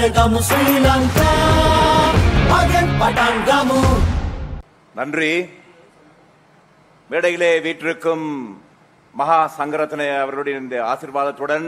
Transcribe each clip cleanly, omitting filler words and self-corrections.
ජයගමු ශ්‍රී ලංකා මගෙන් පටන් ගමු. நன்றி. மேடையிலே வீற்றிருக்கும் மகா சங்கரத்ன அவர்களுடைய இந்த ஆசீர்வாதத்துடன்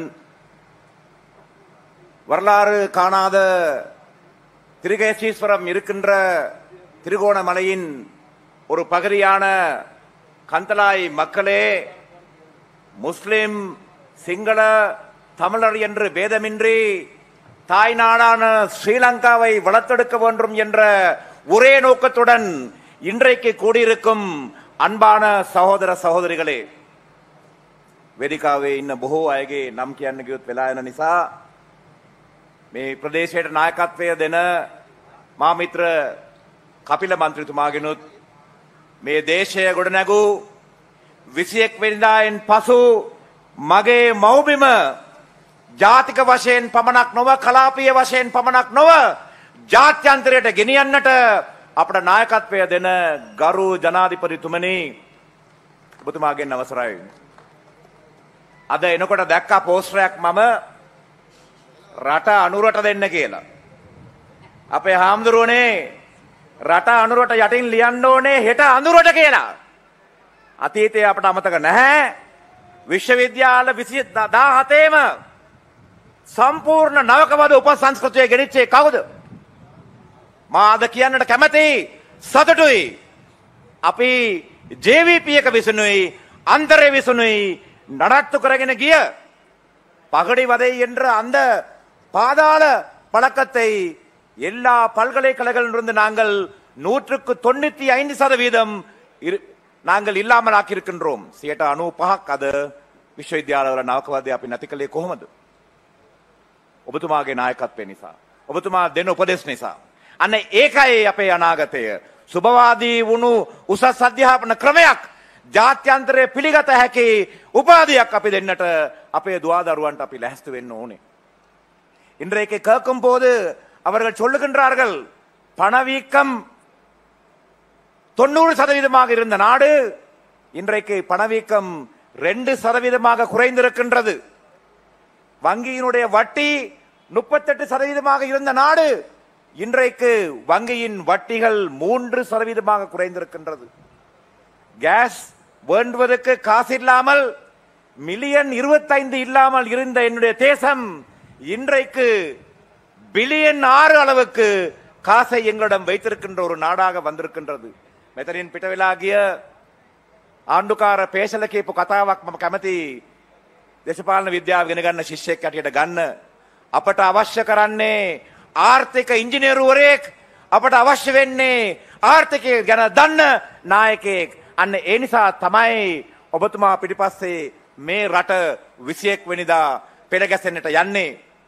வரலாறு காணாத திரிகேசீஸ்வரம் இருக்கின்ற திருகோணமலையின் ஒரு பகுதியான கந்தலாய் மக்களே, முஸ்லிம் சிங்கள தமிழர் என்று பேதமின்றி தாய் நாடான ஸ்ரீலங்காவை வளர்த்தெடுக்க வேண்டும் என்ற ஒரே நோக்கத்துடன் இன்றைக்கு கூடியிருக்கும் අන්බාන සහෝදර සහෝදරිகளே, වේදිකාවේ ඉන්න බොහෝ අයගේ නම් කියන්න ගියොත් වෙලා යන නිසා මේ ප්‍රදේශයට නායකත්වය දෙන මා මිත්‍ර කපිල මන්ත්‍රීතුමාගෙනුත් මේ දේශය ගොඩනැගූ 21 වෙනිදායින් පසු මගේ මව්බිම ජාතික වශයෙන් පමණක් නොව කලාපීය වශයෙන් පමණක් නොව ජාත්‍යන්තරයට ගෙනියන්නට අපට නායකත්වය දෙන ගරු ජනාධිපතිතුමනි, ඔබතුමාගෙන් අවසරයි. අද එනකොට දැක්කා පෝස්ටරයක් මම රට අනුරට දෙන්න කියලා. අපේ හාමුදුරුවනේ රට අනුරට යටින් ලියන්න ඕනේ හෙට අඳුරට කියලා. අතීතයේ අපට අමතක නැහැ. විශ්වවිද්‍යාල 17ේම සම්පූර්ණ නවකවද උපසංස්කෘතිය ගෙනිච්චේ කවුද? මා අද කියන්නට කැමති සතුටුයි. අපි JVP එක විසුණුයි අන්තරේ විසුණුයි නඩත්තු කරගෙන ගිය பகடி வதை என்ற அந்த பாதாள பழக்கத்தை எல்லா பல்கலைக்கழகங்களிலிருந்து நாங்கள் 195% நாங்கள் இல்லாமல் ஆக்கியிருக்கின்றோம். 95ක් අද විශ්වවිද්‍යාලවල නවකවාදී අපි නැති කළේ කොහොමද? ඔබතුමාගේ නායකත්වය නිසා, ඔබතුමා දෙන උපදෙස් නිසා. අන්න ඒකයි අපේ අනාගතය. සුබවාදී වුණු උසස් අධ්‍යාපන ක්‍රමයක් ජාත්‍යන්තරයේ පිළිගත හැකි උපාධියක් අපි දෙන්නට අපේ දුවදරුවන්ට අපි ලැහැස්ති වෙන්න ඕනේ. இன்றைக்கு கேட்கும் போது அவர்கள் சொல்லுகின்றார்கள், பணவீக்கம் 90% இருந்த நாடு இன்றைக்கு பணவீக்கம் 2% குறைந்திருக்கின்றது. வங்கியினுடைய வட்டி 38% இருந்த நாடு இன்றைக்கு வங்கியின் வட்டிகள் 3% குறைந்திருக்கின்றது. கேஸ் வேண்டுவதற்கு காசு இல்லாமல் மில்லியன் 25 இல்லாமல் இருந்த என்னுடைய தேசம் இன்றைக்கு பில்லியன் 6 அளவுக்கு காசை எங்களிடம் வைத்திருக்கின்ற ஒரு நாடாக வந்திருக்கின்றது. මෙතනින් පිට වෙලා ගිය ආණ්ඩුකාර පේශල කියපු කතාවක් මම කැමති දේශපාලන විද්‍යාව ඉගෙන ගන්න ශිෂ්‍යෙක් හැටියට ගන්න. අපට අවශ්‍ය කරන්නේ ආර්ථික ඉංජිනේරුවරයෙක්, අපට අවශ්‍ය වෙන්නේ ආර්ථිකය ගැන දන්න නායකයෙක්. අන්න ඒ නිසා තමයි ඔබතුමා පිටිපස්සේ මේ රට 21 වෙනිදා පෙළ ගැසෙන්නට යන්නේ.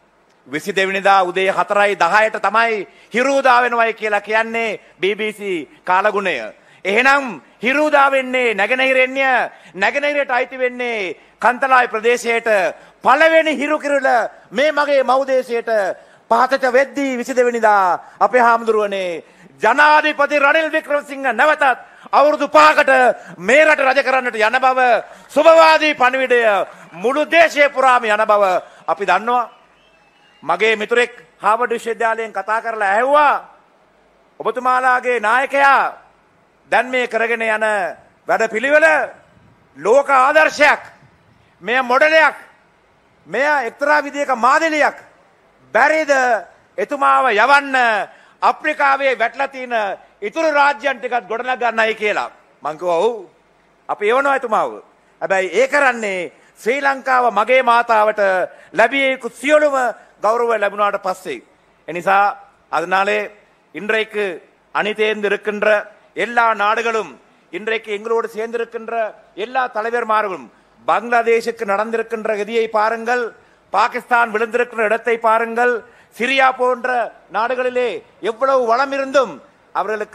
22 වෙනිදා උදේ 4:10ට තමයි හිරුදා වෙනවයි කියලා කියන්නේ BBC කාලගුණය. එහෙනම් හිරුදා වෙන්නේ නැගෙනහිරෙන්නේ, නැගෙනහිරට අයිති වෙන්නේ කන්තලායි ප්‍රදේශයට. පළවෙනි හිරු කිරුළ මේ මගේ මව්දේශයට පහතට වෙද්දී 22 වෙනිදා අපේ හාමුදුරුවනේ ජනාධිපති රනිල් වික්‍රමසිංහ නැවතත් අවුරුදු 5කට මේ රට රජ කරන්නට යන බව, සුබවාදී පණිවිඩය මුළු දේශය පුරාම යන බව අපි දන්නවා. මගේ මිතුරෙක් හාවර්ඩ් විශ්වවිද්‍යාලයෙන් කතා කරලා ඇහුවා, ඔබතුමාලාගේ නායකයා දැන් මේ කරගෙන යන වැඩපිළිවෙල ලෝක ආදර්ශයක්, මෙය මොඩලයක්, මෙය එක්තරා විදියක මාදිලියක්. බැරිද එතුමාව යවන්න අප්‍රිකාවේ වැටලා තියෙන ඉතුරු රාජ්‍යයන් ටිකත් ගොඩනගා ගන්නයි කියලා. මං කිව්වා ඔව් අපි එවනවා එතුමාව. හැබැයි ඒ කරන්නේ ශ්‍රී ලංකාව මගේ මාතාවට ලැබිය යුතු සියලුම கௌரவ லැබුණාට පස්සේ. එනිසා அதனாலே இன்றைக்கு அணி தேர்ந்திருக்கின்ற எல்லா நாடுகளும், இன்றைக்கு எங்களோடு சேர்ந்திருக்கின்ற எல்லா தலைவர்மார்களும் பங்களாதேஷுக்கு நடந்திருக்கின்ற கதியை பாருங்கள், பாகிஸ்தான் விழுந்திருக்கிற இடத்தை பாருங்கள், சிரியா போன்ற நாடுகளிலே எவ்வளவு வளம் இருந்தும் அவர்களுக்கு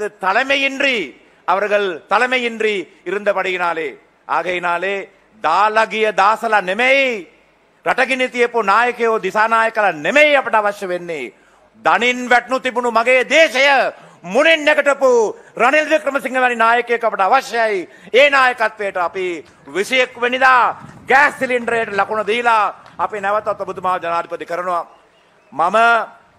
தலைமையின்றி இருந்தபடியினாலே, ஆகையினாலே දාලගිය දාසලා නෙමෙයි, රටගිනි තියපු නායකයෝ දිසානායකලා නෙමෙයි අපට අවශ්‍ය වෙන්නේ. දනින් වැටුණු තිබුණු මගේ දේශය මුණින් නැගටපු රනිල් වික්‍රමසිංහ වැනි නායකයෙක් අපට අවශ්‍යයි. ඒ නායකත්වයට අපි 21 වෙනිදා ගෑස් සිලින්ඩරයට ලකුණ දීලා අපි නැවතත් ඔබතුමාව ජනාධිපති කරනවා. මම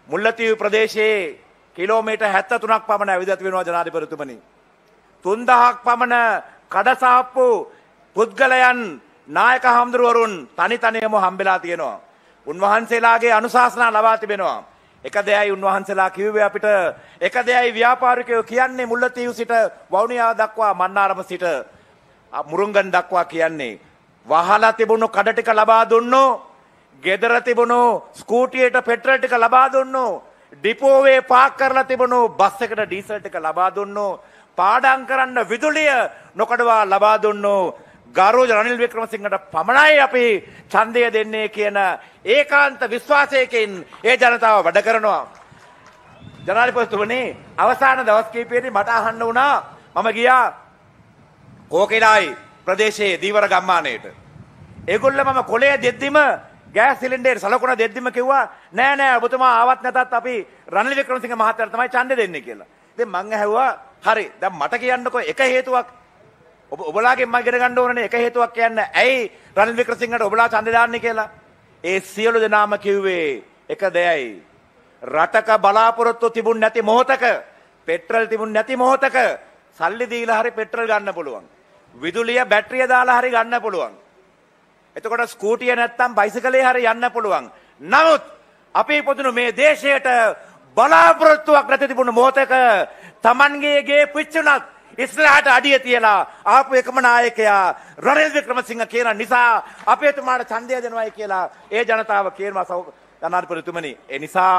මුල්ලතිව් ප්‍රදේශයේ කිලෝමීටර් 73ක් පමණ ඇවිදත් වෙනවා ජනාධිපතිතුමනි. 3000ක් පමණ කඩසාප්පු පුද්ගලයන් නායක හඳුරුවරුන් තනි තනියම හම්බෙලා තියෙනවා. උන්වහන්සේලාගේ අනුශාසනා ලබා තිබෙනවා. එක දෙයයි උන්වහන්සේලා කිව්වේ අපිට, එක දෙයයි ව්‍යාපාරිකයෝ කියන්නේ මුල්ලතිව් සිට වවුනියාව දක්වා මන්නාරම සිට මුරුංගන් දක්වා කියන්නේ වහලා තිබුණු කඩ ටික ලබා දුන්නෝ, ගෙදර තිබුණු ස්කූටියට පෙට්‍රල් ටික ලබා දුන්නෝ, ඩිපෝවේ පාක් කරලා තිබුණු බස් එකට ඩීසල් ටික ලබා දුන්නෝ, පාඩම් කරන්න විදුලිය නොකඩවා ලබා දුන්නෝ ගරු රනිල් වික්‍රමසිංහට පමණයි අපි ඡන්දය දෙන්නේ කියන ඒකාන්ත විශ්වාසයකින් ඒ ජනතාව වැඩ කරනවා. ජනාධිපතිතුමනි, අවසාන දවස් කිහිපෙදී මට අහන්න වුණා, මම ගියා කෝකිලායි ප්‍රදේශයේ දීවර ගම්මානයේට. ඒගොල්ලෝ මම කොලේ දෙද්දිම ගෑස් සිලින්ඩර් සලකුණ දෙද්දිම කිව්වා නෑ නෑ ඔබතුමා ආවත් නැතත් අපි රනිල් වික්‍රමසිංහ මහත්තයාට තමයි ඡන්දය දෙන්නේ කියලා. ඉතින් මං ඇහුවා හරි දැන් මට කියන්නකෝ එක හේතුවක් ඔබලාගෙන් මම ඉගෙන ගන්න ඕනනේ එක හේතුවක් කියන්න ඇයි රනිල් වික්‍රමසිංහට ඔබලා ඡන්දය දාන්නේ කියලා. ඒ සියලු දෙනාම කිව්වේ එක දෙයයි. රටක බලාපොරොත්තු තිබුණ නැති මොහොතක, පෙට්‍රල් තිබුණ නැති මොහොතක සල්ලි දීලා හරි පෙට්‍රල් ගන්න පුළුවන්. විදුලිය බැටරිය දාලා හරි ගන්න පුළුවන්. එතකොට ස්කූටිය නැත්තම් බයිසිකලේ හරි යන්න පුළුවන්. නමුත් අපි පොදුණු මේ දේශයට බලාපොරොත්තුවක් නැති තිබුණු මොහොතක Tamanගේ ගේ පිච්චුණත් ඉස්ලාහට අඩිය තියලා ආපු එකම නායකයා රනිල් වික්‍රමසිංහ කියන නිසා අපි එතුමාට ඡන්දය දෙනවයි කියලා ඒ ජනතාව කියනවා. ජනාධිපතිතුමනි, ඒ නිසා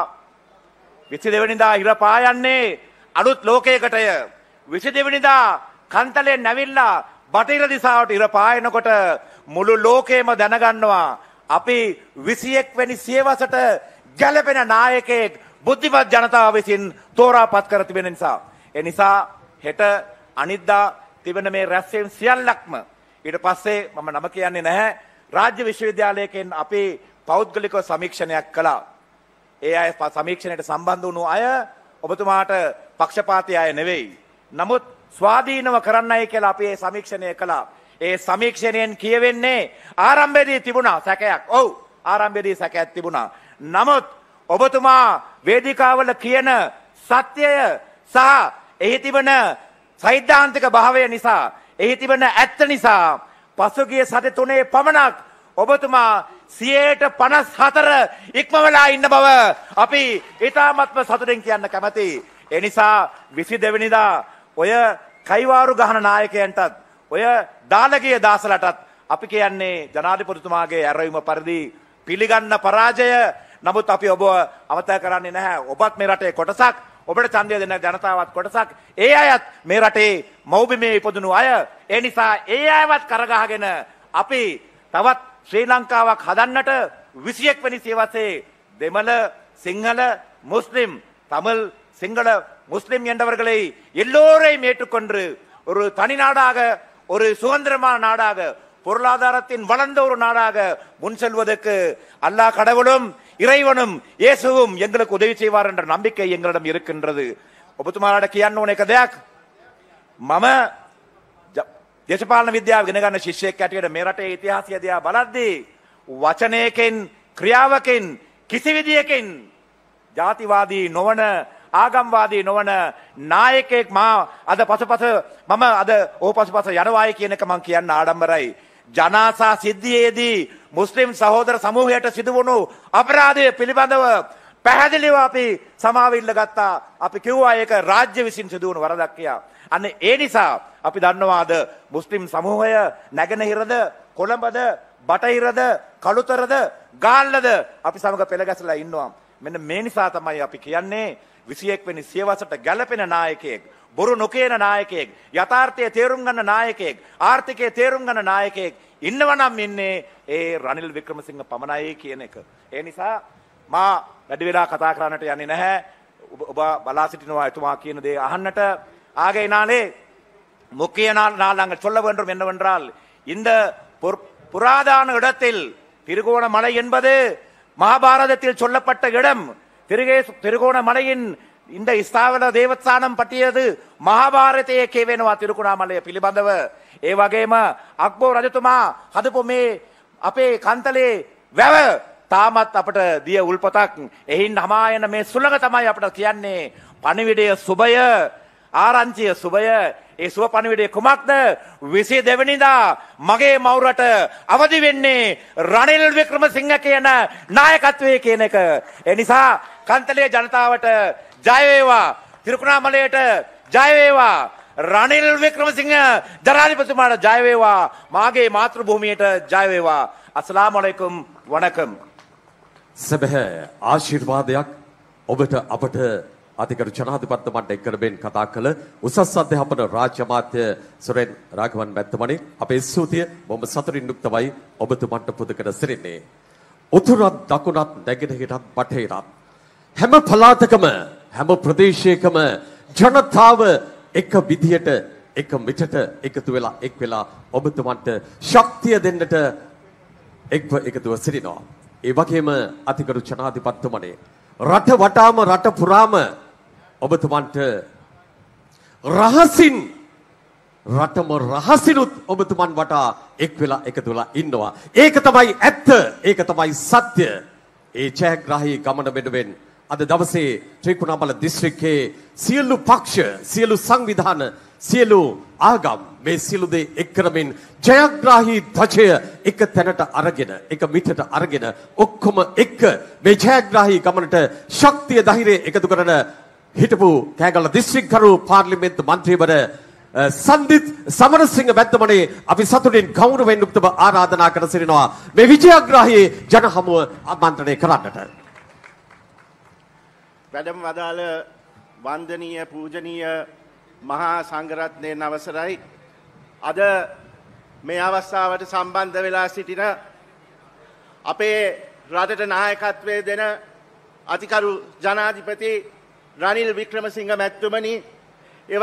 22 වෙනිදා ඉර පායන්නේ අලුත් ලෝකයකටය. 22 වෙනිදා කන්තලෙන් නැවිලා බටහිර දිශාවට ඉර පායනකොට මුළු ලෝකෙම දැනගන්නවා අපි 21 වෙනි සියවසට ගැලපෙන නායකයෙක් බුද්ධිමත් ජනතාව විසින් තෝරාපත් කර තිබෙන නිසා. ඒ නිසා හෙට අනිද්දා තිබෙන මේ රැස්වීම් සියල්ලක්ම ඊට පස්සේ මම නම කියන්නේ නැහැ, රාජ්‍ය විශ්වවිද්‍යාලයකින් අපි පෞද්ගලිකව සමීක්ෂණයක් කළා. ඒ අය සමීක්ෂණයට සම්බන්ධ වුණු අය ඔබතුමාට පක්ෂපාතී අය නෙවෙයි. නමුත් ස්වාධීනව කරන්නයි කියලා අපි මේ සමීක්ෂණය කළා. ඒ සමීක්ෂණයෙන් කියවෙන්නේ ආරම්භයේදී තිබුණා සැකයක්. ඔව්, ආරම්භයේදී සැකයක් තිබුණා. නමුත් ඔබතුමා වේදිකාවල කියන සත්‍යය සහ එහි තිබෙන සෛද්ධාන්තික භාවය නිසා, එහි තිබෙන ඇත්ත නිසා පසුගිය සති 3 පමණක් ඔබතුමා 54% ඉක්මවලා ඉන්න බව අපි ඊ타මත්ම සතුටින් කියන්න කැමතියි. ඒ නිසා 22 වෙනිදා ඔය කයිවාරු ගහන නායකයන්ටත් ඔය දාලගිය දාසලටත් අපි කියන්නේ ජනාධිපතිතුමාගේ ඇරයුම පරිදි පිළිගන්න පරාජය. නමුත් අපි ඔබ අමතක කරන්නේ නැහැ. ඔබත් මේ රටේ කොටසක්, ඔබට ඡන්දය දෙන ජනතාවත් කොටසක්. ඒ අයත් මේ රටේ මව්බිමේ ඉපදුණු අය. ඒ නිසා ඒ අයවත් කරගහගෙන අපි තවත් ශ්‍රී ලංකාවක් හදන්නට 21 වෙනි සියවසේ දෙමළ, සිංහල, முஸ்லிம், தமிழ், சிங்கள, முஸ்லிம் என்றவர்களை எல்லோரையும் ஏற்றுக்கொண்டு ஒரு தனி நாடாக, ஒரு சுதந்திரமான நாடாக, பொருளாதாரத்தின் வளர்ந்த ஒரு நாடாக முன் செல்வதற்கு அல்லாஹ் கடவுளும் இறைவனும் இயேசுவும் எங்களுக்கு உதவி செய்வார் என்ற நம்பிக்கை எங்களிடம் இருக்கின்றது. ඔබතුමාලාට කියන්න ඕන එක දෙයක්, මම දේශපාලන විද්‍යාව ඉගෙන ගන්න ශිෂ්‍යයෙක් ඇටියට මේ රටේ ඉතිහාසය දිහා බලද්දී වචනයකින්, ක්‍රියාවකින්, කිසි විදියකින් ජාතිවාදී නොවන, ආගම්වාදී නොවන නායකයෙක් මා අද පසුපස මම අද ඕ පසුපස යනවායි කියන එක මම කියන්න ආඩම්බරයි. ජනාසා සිද්ධියේදී මුස්ලිම් සහෝදර සමූහයට සිදුවුණු අපරාධය පිළිබඳව පැහැදිලිව අපි සමාව ඉල්ල ගත්තා. අපි කිව්වා ඒක රාජ්‍ය විසින් සිදුවුණු වරදක් කියලා. අන්න ඒ නිසා අපි දන්නවා අද මුස්ලිම් සමූහය නැගෙනහිරද, කොළඹද, බටහිරද, කළුතරද, ගාල්ලද අපි සමග පෙළ ගැසලා ඉන්නවා. මෙන්න මේ නිසා තමයි අපි කියන්නේ 21 වෙනි සියවසට ගැළපෙන නායකයෙක්, බොරු නොකියන නායකයෙක්, යථාර්ථය තේරුම් ගන්න නායකයෙක්, ආර්ථිකය තේරුම් ගන්න නායකයෙක් ඉන්නවනම් ඉන්නේ ඒ රනිල් වික්‍රමසිංහ පමණයි කියන එක. ඒ නිසා මා වැඩි වෙලා කතා කරන්නට යන්නේ නැහැ. ඔබ බලා සිටිනවා එතුමා කියන දේ අහන්නට. ஆகையினாலே முக்கிய நாள் நாங்கள் சொல்ல வேண்டும் என்னவென்றால், இந்த புராதான இடத்தில் திருகோணமலை என்பது மகாபாரதத்தில் சொல்லப்பட்ட இடம். திருகோணமலையின் இந்த ස්ථාවර දේවස්ථානම් පටියද මහාභාරතයේ කියවෙනවා තිරුකුණාමලය පිළිබඳව. ඒ වගේම අක්බෝ රජතුමා හදපු මේ අපේ කන්තලේ වැව තාමත් අපට දිය උල්පතක් එහින් හමායන මේ සුළඟ තමයි අපට කියන්නේ පණිවිඩය සුබය ආරංචිය සුබය ඒ සුබ පණිවිඩය කුමක්ද 22 වෙනිදා මගේ මවුරට අවදි වෙන්නේ රනිල් වික්‍රමසිංහ කියන නායකත්වයේ කියන එක ඒ නිසා කන්තලේ ජනතාවට ජය වේවා තිරුකුණාමලයට ජය වේවා රනිල් වික්‍රමසිංහ ජනාධිපතිතුමාට ජය වේවා මාගේ මාතෘ භූමියට ජය වේවා अस्सलाम वालेकुम वणकम සැබෑ ආශිර්වාදයක් ඔබට අපට අධිකරු ජනාධිපති මණ්ඩලයෙන් කතා කළ උසස් අධ්‍යාපන රාජ්‍ය අමාත්‍ය සුරේන් රාඝවන් මැතිතුමනි අපේ ස්තුතිය බොහොම සතුටින් යුක්තවයි ඔබතුමන්ට පුද කර සිටින්නේ උතුරත් දකුණත් නැගෙනහිරත් බටහිරත් හැම පළාතකම හැම ප්‍රදේශයකම ජනතාව එක විදියට එක මිටට එකතු වෙලා එක් වෙලා ඔබතුමන්ට ශක්තිය දෙන්නට එකතුව සිටිනවා. ඒ වගේම අතිගරු ජනාධිපතිතුමනි රට වටාම රට පුරාම ඔබතුමන්ට රහසින් රටම රහසිනුත් ඔබතුමන් වටා එක් වෙලා එකතු වෙලා ඉන්නවා. ඒක තමයි ඇත්ත. ඒක තමයි සත්‍ය. ඒ ජයග්‍රාහී ගමන වෙනුවෙන් අද දවසේ ත්‍රිකුණාමල දිස්ත්‍රික්කයේ සියලු පක්ෂ සියලු සංවිධාන සියලු ආගම් මේ සියලු දේ එක් කරමින් ජයග්‍රාහී ධජය එක තැනට අරගෙන එක මිටට අරගෙන ඔක්කොම එක්ක මේ ජයග්‍රාහී ගමනට ශක්තිය ධෛර්යය එකතු කරන හිටපු කෑගල්ල දිස්ත්‍රික්කරු පාර්ලිමේන්තු මන්ත්‍රීවර සන්දිත් සමරසිංහ මැතිතුමනි අපි සතුටින් ගෞරවයෙන් යුක්තව ආරාධනා කර සිටිනවා මේ විජයග්‍රාහී ජනහමුව ආමන්ත්‍රණය කරන්නට. වැඩම වදාළ වන්දනීය පූජනීය මහා සංඝරත්නයන් අවසරයි අද මේ අවස්ථාවට සම්බන්ධ වෙලා සිටින අපේ රටට නායකත්වය දෙන අතිකරු ජනාධිපති රනිල් වික්‍රමසිංහ මැතිතුමනි ඒ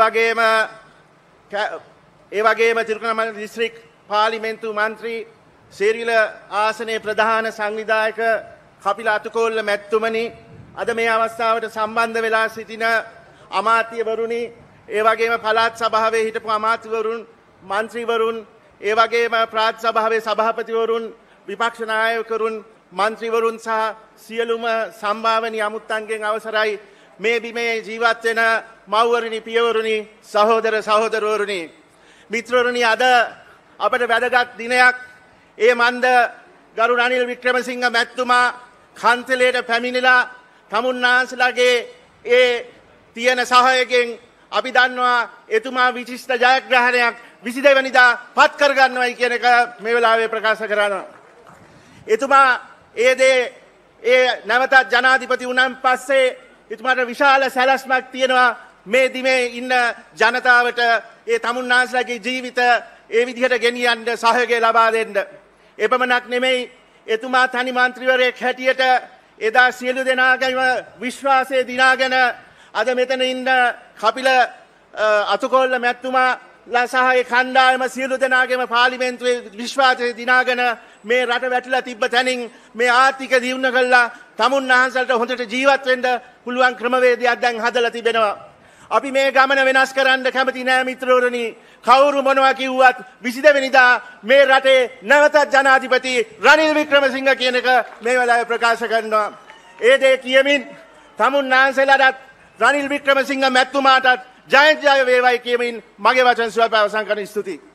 වගේම තිරුකුණාමල දිස්ත්‍රික් පාර්ලිමේන්තු මන්ත්‍රී සේරිල ආසනයේ ප්‍රධාන සංවිධායක කපිල අතුකෝල්ල මැතිතුමනි අද මේ අවස්ථාවට සම්බන්ධ වෙලා සිටින අමාත්‍යවරුනි ඒ වගේම පළාත් සභාවේ හිටපු අමාත්‍යවරුන් මන්ත්‍රීවරුන් ඒ වගේම ප්‍රාන්ත සභාවේ සභාපතිවරුන් විපක්ෂ නායකවරුන් මන්ත්‍රීවරුන් සහ සියලුම සම්භාවනීය අමුත්තන්ගෙන් අවසරයි මේ බිමේ ජීවත් වෙන මව්වරුනි පියවරුනි සහෝදර සහෝදරවරුනි මිත්‍රවරුනි අද අපට වැදගත් දිනයක් ඒ මන්ද ගරු රනිල් වික්‍රමසිංහ මැතිතුමා කන්තලයට පැමිණිලා තමුන්නාන්සලාගේ ඒ තියෙන සහායකෙන් අපි දන්නවා එතුමා විශිෂ්ට ජයග්‍රහණයක් 22 වෙනිදා පත් කරගන්නවයි කියන එක මේ වෙලාවේ ප්‍රකාශ කරනවා. එතුමා ඒ නැවතත් ජනාධිපති වුණාන් පස්සේ එතුමාට විශාල සැලැස්මක් තියෙනවා මේ දිමේ ඉන්න ජනතාවට ඒ තමුන්නාන්සලාගේ ජීවිත ඒ විදිහට ගෙනියන්න සහයෝගය ලබා දෙන්න. එපමණක් නෙමෙයි එතුමා තනි මන්ත්‍රීවරයෙක් හැටියට එදා සියලු දෙනාගේම විශ්වාසය දිනාගෙන අද මෙතන ඉන්න කපිල අතුකෝල්ල මැතිතුමාලා සහ ඒ කණ්ඩායම සියලු දෙනාගේම පාර්ලිමේන්තුවේ විශ්වාසය දිනාගෙන මේ රට වැටිලා තිබ්බ තැනින් මේ ආර්ථික දියුණුව කළා තමුන්නාන්සලට හොඳට ජීවත් වෙන්න පුළුවන් ක්‍රමවේදයක් දැන් හදලා තිබෙනවා. අපි මේ ගමන වෙනස් කරන්න කැමති නෑ මිත්‍රවරුනි. කවුරු මොනවා කිව්වත් 22 වෙනිදා මේ රටේ නැවතත් ජනාධිපති රනිල් වික්‍රමසිංහ කියන එක මේ වෙලාවේ ප්‍රකාශ කරනවා. ඒ දේ කියමින් තමුන්නාන්සලට රනිල් වික්‍රමසිංහ මැතිතුමාටත් ජය ජය වේවායි කියමින් මගේ වචන සුවප අවසන් කරන ස්තුතියි.